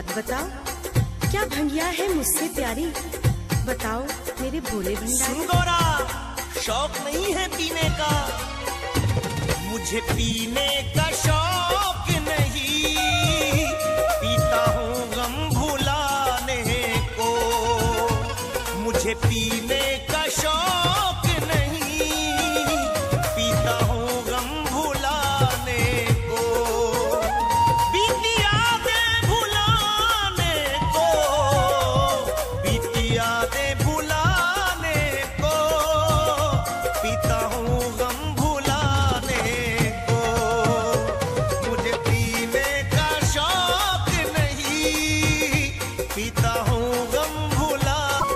बताओ, क्या भंगिया है मुझसे प्यारी? बताओ मेरे भोले भंडारी। गौरा, शौक नहीं है पीने का, मुझे पीने का शौक नहीं, पीता हूँ गम भुलाने को। मुझे पीने का शौक नहीं, पीता हूँ गम भुलाने को। बीती यादें भुलाने को, बीती यादें भुलाने को, पीता हूँ गम भुलाने को। मुझे पीने का शौक नहीं, पीता हूँ गम भुला।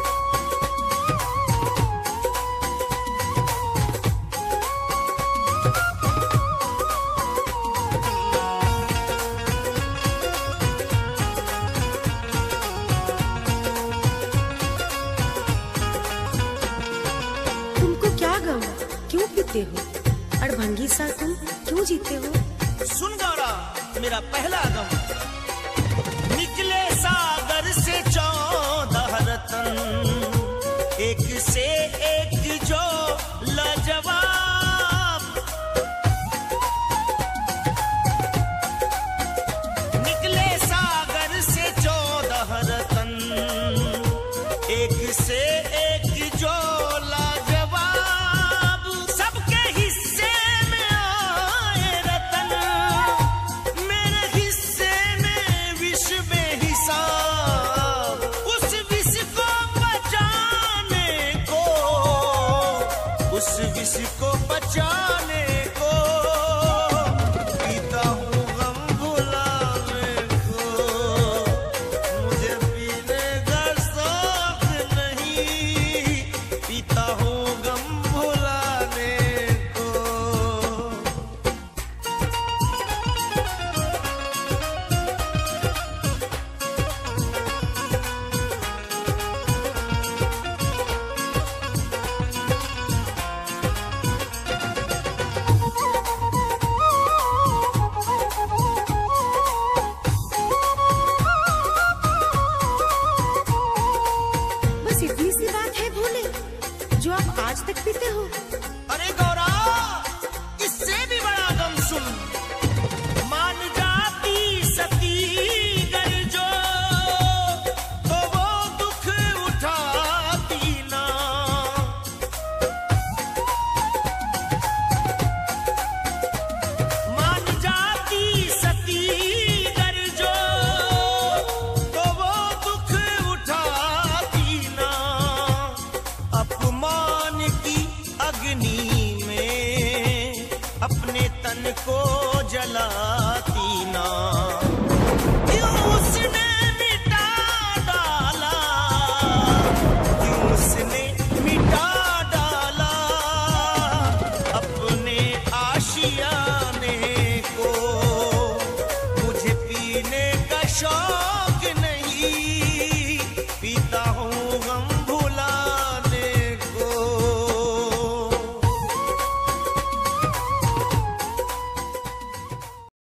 तुमको क्या गम, क्यों पीते हो? अड़भंगी सा तुम क्यों जीते हो? सुन गौरा, मेरा पहला गम, निकले सागर से 14 रतन, एक से एक जो लाजवाब। निकले सागर से 14 रतन, एक से एक जो लाजवाब। सबके हिस्से में आए रतन, मेरे हिस्से में विष बेहिसाब। उस विष को बचाने को, उस विष को बचाने को, पीता हूँ गम भुलाने को। मुझे पीने का शौक नहीं, पीता हूँ गम भुलाने को। बस इतनी सी बात है भोले, जो आप आज तक पीते हो?